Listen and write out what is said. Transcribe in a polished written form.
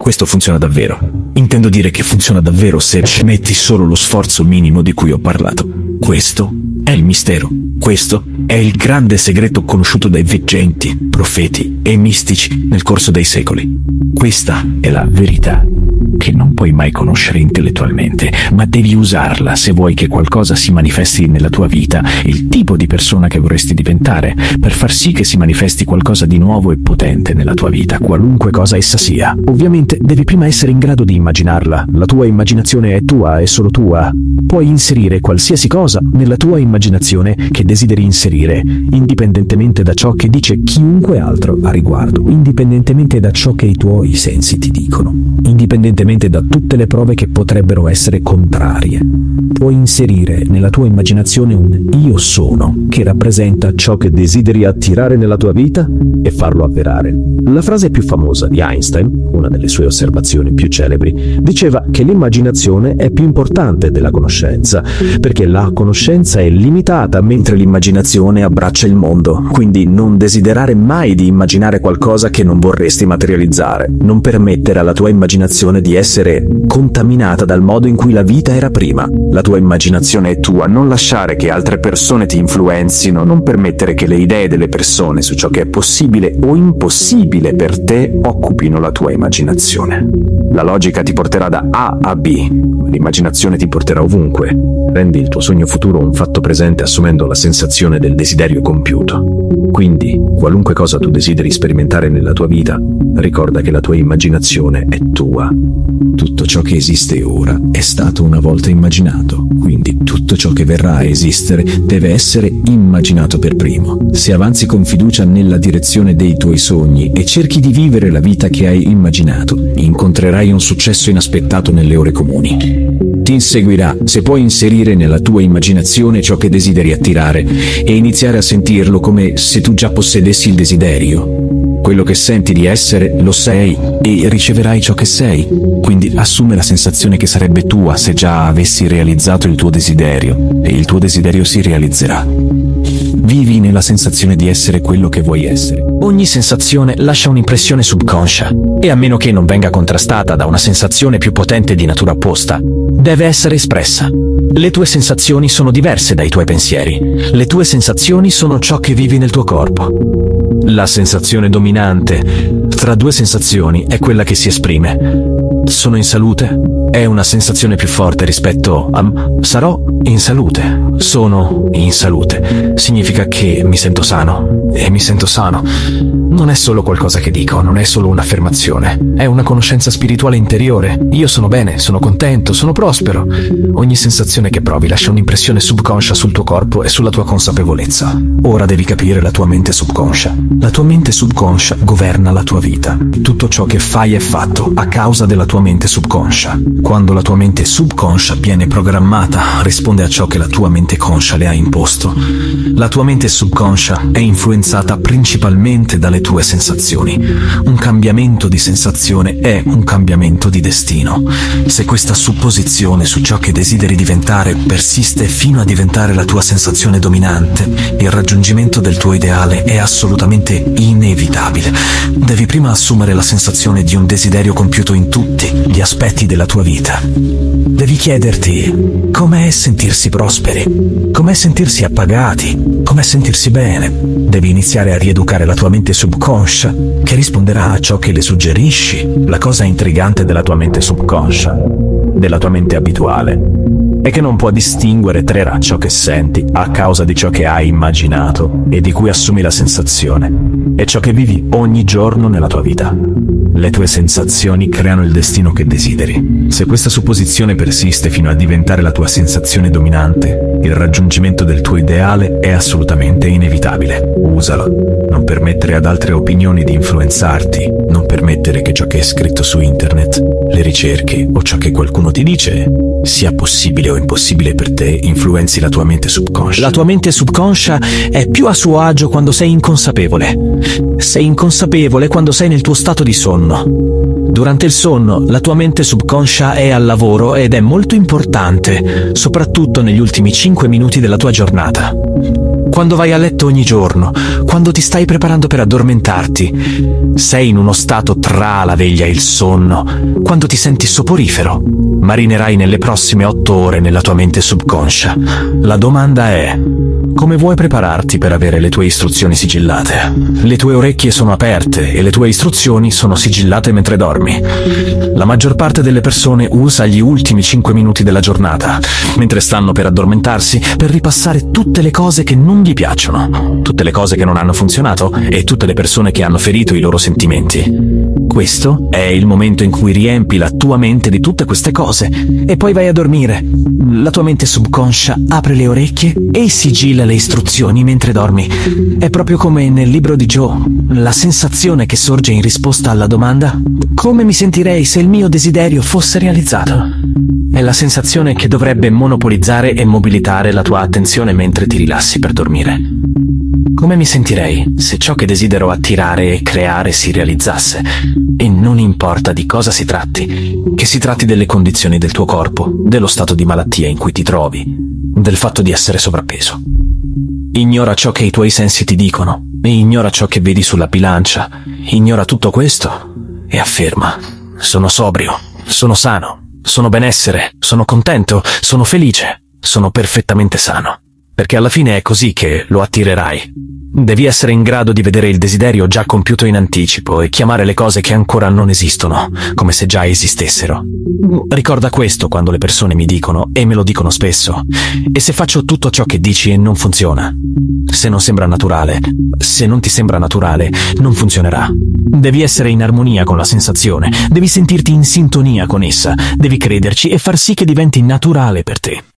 Questo funziona davvero. Intendo dire che funziona davvero se ci metti solo lo sforzo minimo di cui ho parlato. Questo è il mistero. Questo è il grande segreto conosciuto dai veggenti, profeti e mistici nel corso dei secoli. Questa è la verità che non puoi mai conoscere intellettualmente, ma devi usarla se vuoi che qualcosa si manifesti nella tua vita, il tipo di persona che vorresti diventare, per far sì che si manifesti qualcosa di nuovo e potente nella tua vita, qualunque cosa essa sia. Ovviamente devi prima essere in grado di immaginarla. La tua immaginazione è tua, è solo tua. Puoi inserire qualsiasi cosa nella tua immaginazione che desideri inserire, indipendentemente da ciò che dice chiunque altro a riguardo, indipendentemente da ciò che i tuoi sensi ti dicono, indipendentemente da tutte le prove che potrebbero essere contrarie. Puoi inserire nella tua immaginazione un io sono che rappresenta ciò che desideri attirare nella tua vita e farlo avverare. La frase più famosa di Einstein, una delle sue osservazioni più celebri, diceva che l'immaginazione è più importante della conoscenza, perché la conoscenza è limitata mentre l'immaginazione abbraccia il mondo. Quindi non desiderare mai di immaginare qualcosa che non vorresti materializzare. Non permettere alla tua immaginazione di essere contaminata dal modo in cui la vita era prima. La tua immaginazione è tua, non lasciare che altre persone ti influenzino, non permettere che le idee delle persone su ciò che è possibile o impossibile per te occupino la tua immaginazione. La logica ti porterà da A a B, ma l'immaginazione ti porterà ovunque. Rendi il tuo sogno futuro un fatto presente assumendo la sensazione del desiderio compiuto. Quindi, qualunque cosa tu desideri sperimentare nella tua vita, ricorda che la tua immaginazione è tua. Tutto ciò che esiste ora è stato una volta immaginato, quindi tutto ciò che verrà a esistere deve essere immaginato per primo. Se avanzi con fiducia nella direzione dei tuoi sogni e cerchi di vivere la vita che hai immaginato, incontrerai un successo inaspettato nelle ore comuni. Ti inseguirà se puoi inserire nella tua immaginazione ciò che desideri attirare e iniziare a sentirlo come se tu già possedessi il desiderio. Quello che senti di essere lo sei e riceverai ciò che sei. Quindi assume la sensazione che sarebbe tua se già avessi realizzato il tuo desiderio e il tuo desiderio si realizzerà. Vivi nella sensazione di essere quello che vuoi essere. Ogni sensazione lascia un'impressione subconscia e a meno che non venga contrastata da una sensazione più potente di natura opposta, deve essere espressa. Le tue sensazioni sono diverse dai tuoi pensieri. Le tue sensazioni sono ciò che vivi nel tuo corpo. La sensazione dominante tra due sensazioni è quella che si esprime. Sono in salute? È una sensazione più forte rispetto a sarò in salute. Sono in salute. Significa che mi sento sano e mi sento sano. Non è solo qualcosa che dico, non è solo un'affermazione. È una conoscenza spirituale interiore. Io sono bene, sono contento, sono prospero. Ogni sensazione che provi lascia un'impressione subconscia sul tuo corpo e sulla tua consapevolezza. Ora devi capire la tua mente subconscia. La tua mente subconscia governa la tua vita. Tutto ciò che fai è fatto a causa della tua mente subconscia. Quando la tua mente subconscia viene programmata, risponde a ciò che la tua mente conscia le ha imposto. La tua mente subconscia è influenzata principalmente dalle tue sensazioni. Un cambiamento di sensazione è un cambiamento di destino. Se questa supposizione su ciò che desideri diventare persiste fino a diventare la tua sensazione dominante, il raggiungimento del tuo ideale è assolutamente inevitabile. Devi prima assumere la sensazione di un desiderio compiuto in tutti gli aspetti della tua vita. Devi chiederti com'è sentirsi prosperi, com'è sentirsi appagati, com'è sentirsi bene. Devi iniziare a rieducare la tua mente subconscia, che risponderà a ciò che le suggerisci. La cosa intrigante della tua mente subconscia, della tua mente abituale, è che non può distinguere tra ciò che senti a causa di ciò che hai immaginato e di cui assumi la sensazione e ciò che vivi ogni giorno nella tua vita. Le tue sensazioni creano il destino che desideri. Se questa supposizione persiste fino a diventare la tua sensazione dominante, il raggiungimento del tuo ideale è assolutamente inevitabile. Usalo. Non permettere ad altre opinioni di influenzarti. Non permettere che ciò che è scritto su internet, le ricerche o ciò che qualcuno ti dice, sia possibile o impossibile per te, influenzi la tua mente subconscia. La tua mente subconscia è più a suo agio quando sei inconsapevole. Sei inconsapevole quando sei nel tuo stato di sonno. Durante il sonno, la tua mente subconscia è al lavoro ed è molto importante, soprattutto negli ultimi 5 minuti della tua giornata. quando vai a letto ogni giorno, quando ti stai preparando per addormentarti. Sei in uno stato tra la veglia e il sonno, quando ti senti soporifero. Marinerai nelle prossime 8 ore nella tua mente subconscia. La domanda è: come vuoi prepararti per avere le tue istruzioni sigillate? Le tue orecchie sono aperte e le tue istruzioni sono sigillate mentre dormi. La maggior parte delle persone usa gli ultimi 5 minuti della giornata, mentre stanno per addormentarsi, per ripassare tutte le cose che non gli piacciono, tutte le cose che non hanno funzionato e tutte le persone che hanno ferito i loro sentimenti. Questo è il momento in cui riempi la tua mente di tutte queste cose e poi vai a dormire. La tua mente subconscia apre le orecchie e sigilla le istruzioni mentre dormi. È proprio come nel libro di Joe, la sensazione che sorge in risposta alla domanda: come mi sentirei se il mio desiderio fosse realizzato? È la sensazione che dovrebbe monopolizzare e mobilitare la tua attenzione mentre ti rilassi per dormire. Come mi sentirei se ciò che desidero attirare e creare si realizzasse? E non importa di cosa si tratti, che si tratti delle condizioni del tuo corpo, dello stato di malattia in cui ti trovi, del fatto di essere sovrappeso. Ignora ciò che i tuoi sensi ti dicono, e ignora ciò che vedi sulla bilancia. Ignora tutto questo e afferma: sono sobrio, sono sano, sono benessere, sono contento, sono felice, sono perfettamente sano. Perché alla fine è così che lo attirerai. Devi essere in grado di vedere il desiderio già compiuto in anticipo e chiamare le cose che ancora non esistono, come se già esistessero. Ricorda questo quando le persone mi dicono, e me lo dicono spesso: e se faccio tutto ciò che dici e non funziona? Se non sembra naturale, se non ti sembra naturale, non funzionerà. Devi essere in armonia con la sensazione, devi sentirti in sintonia con essa, devi crederci e far sì che diventi naturale per te.